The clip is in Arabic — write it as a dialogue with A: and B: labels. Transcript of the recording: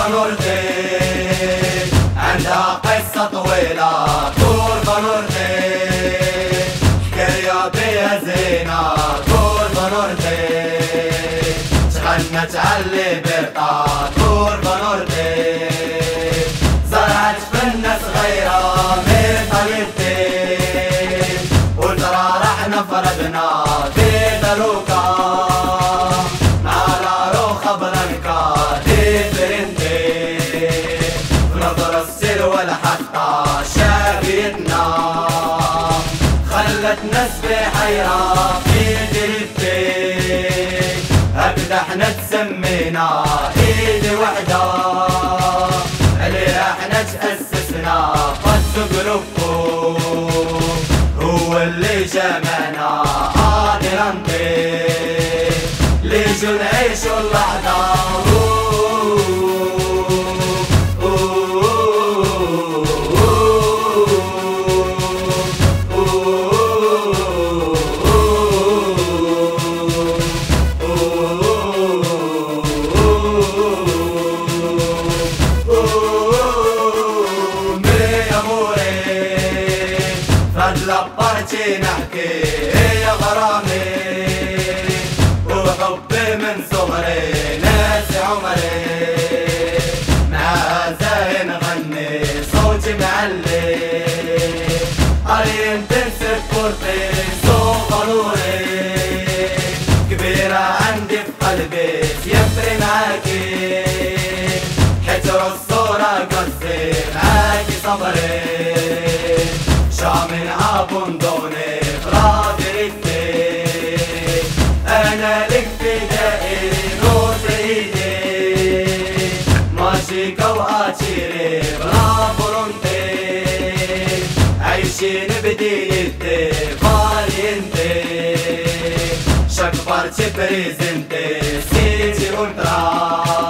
A: فنورتي عندها قصة طويلة. كور فنورتي حكاية بيها زينة. كور فنورتي تغنت علي برطة. كور فنورتي زرعت فنة صغيرة من طريقتي وترى راح نفردنا في دلوكا على روخة بلانكا ديفرنتي بنظر السلوى حتى شافيتنا خلت ناس بحيرة في دريبتي هكذا احنا تسمينا ايد وحدة عليها احنا تأسسنا قد جروبو هو اللي جمعنا قادرانتي ليجو نعيشو اللحظة. لبرتي نحكي يا غرامي وحبي من صغري ناسي عمري معاها زاهي نغني صوتي معلي قريب تنسف كورتي صوت نوري كبيرة عندي في قلبي يفري معاكي حجر الصورة قصي معاكي صبري من عبندوني فرادريتي انا لك فدائي نور ايدي ماجيكا واتشيري بلا فرونتي عايشين بديتي فالينتي شكبرتي بريزنتي سيتي اولترا